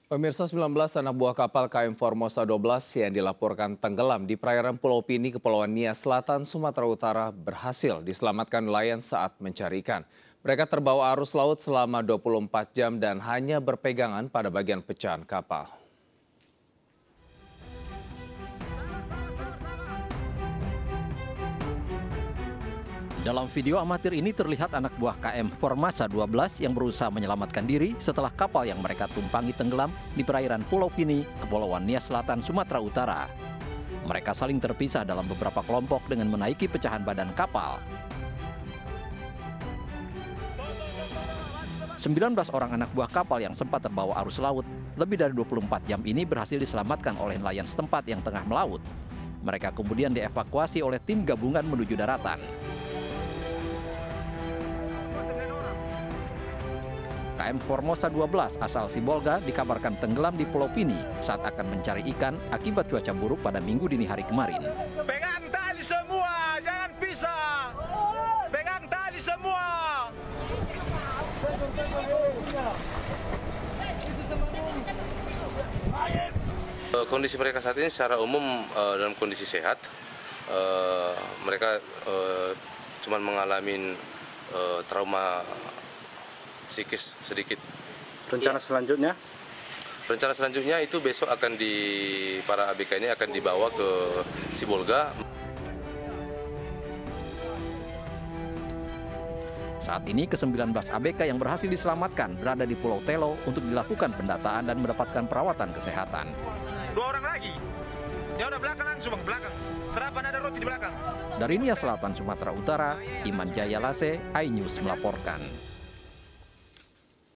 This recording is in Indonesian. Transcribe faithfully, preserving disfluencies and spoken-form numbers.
Pemirsa, sembilan belas anak buah kapal K M Formosa dua belas yang dilaporkan tenggelam di perairan Pulau Pini, Kepulauan Nias Selatan, Sumatera Utara berhasil diselamatkan nelayan saat mencari ikan. Mereka terbawa arus laut selama dua puluh empat jam dan hanya berpegangan pada bagian pecahan kapal. Dalam video amatir ini terlihat anak buah K M Formosa dua belas yang berusaha menyelamatkan diri setelah kapal yang mereka tumpangi tenggelam di perairan Pulau Pini, Kepulauan Nias Selatan, Sumatera Utara. Mereka saling terpisah dalam beberapa kelompok dengan menaiki pecahan badan kapal. sembilan belas orang anak buah kapal yang sempat terbawa arus laut lebih dari dua puluh empat jam ini berhasil diselamatkan oleh nelayan setempat yang tengah melaut. Mereka kemudian dievakuasi oleh tim gabungan menuju daratan. K M Formosa dua belas asal Sibolga dikabarkan tenggelam di Pulau Pini saat akan mencari ikan akibat cuaca buruk pada minggu dini hari kemarin. Pegang tali semua, jangan pisah. Pegang tali semua. Kondisi mereka saat ini secara umum uh, dalam kondisi sehat. Uh, mereka uh, cuma mengalami uh, trauma psikis sedikit. Rencana selanjutnya? Rencana selanjutnya itu besok akan di para A B K ini akan dibawa ke Sibolga. Saat ini ke sembilan belas A B K yang berhasil diselamatkan berada di Pulau Telo untuk dilakukan pendataan dan mendapatkan perawatan kesehatan. Dua orang lagi. Dia udah belakang langsung, bang, belakang. Serapan ada roti di belakang. Dari Nias Selatan, Sumatera Utara, Iman Jaya Lase, iNews melaporkan.